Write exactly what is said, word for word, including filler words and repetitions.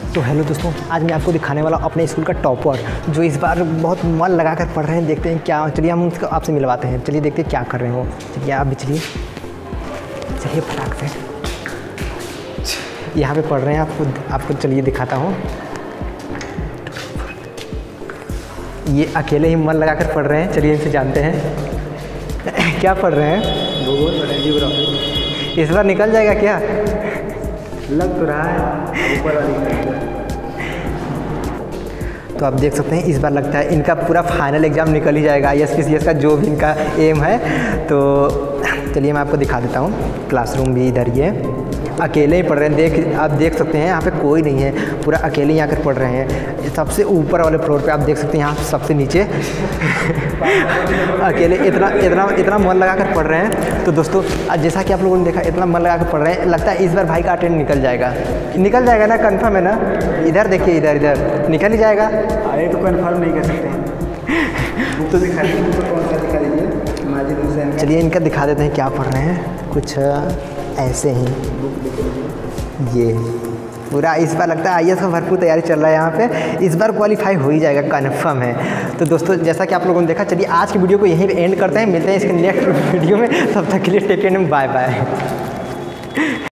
तो हेलो दोस्तों, आज मैं आपको दिखाने वाला अपने स्कूल का टॉपर जो इस बार बहुत मन लगा कर पढ़ रहे हैं। देखते हैं क्या, चलिए हम उसको आपसे मिलवाते हैं। चलिए देखते हैं क्या कर रहे हो। चलिए आप भी चलिए चलिए फटाक से यहाँ पे पढ़ रहे हैं। आपको आपको चलिए दिखाता हूँ। ये अकेले ही मन लगा कर पढ़ रहे हैं। चलिए इनसे जानते हैं क्या पढ़ रहे हैं। भूगोल और जियोग्राफी। इस बार निकल जाएगा क्या? लग तो रहा है ऊपर वाली। तो आप देख सकते हैं इस बार लगता है इनका पूरा फाइनल एग्ज़ाम निकल ही जाएगा, I A S P C S का जो भी इनका एम है। तो चलिए मैं आपको दिखा देता हूँ। क्लासरूम भी इधर ही है, अकेले ही पढ़ रहे हैं। देख आप देख सकते हैं यहाँ पे कोई नहीं है, पूरा अकेले ही आकर पढ़ रहे हैं। सबसे ऊपर वाले फ्लोर पे आप देख सकते हैं, यहाँ सबसे नीचे अकेले इतना इतना इतना मन लगा कर पढ़ रहे हैं। तो दोस्तों जैसा कि आप लोगों ने देखा, इतना मन लगा कर पढ़ रहे हैं। लगता है इस बार भाई का अटेंड निकल जाएगा। निकल जाएगा ना? कंफर्म है ना? इधर देखिए, इधर इधर निकल ही जाएगा। अरे तो कंफर्म नहीं कर सकते तो दिखा दीजिए। तो कौन सा दिखा दीजिए माजिद हुसैन। चलिए इनका दिखा देते हैं क्या पढ़ रहे हैं। कुछ ऐसे ही ये पूरा इस बार लगता है आई ए एस का भरपूर तैयारी चल रहा है यहाँ पे। इस बार क्वालिफाई हो ही जाएगा, कन्फर्म है। तो दोस्तों जैसा कि आप लोगों ने देखा, चलिए आज की वीडियो को यहीं पे एंड करते हैं। मिलते हैं इसके नेक्स्ट वीडियो में। तब तक के लिए टेक केयर, बाय बाय।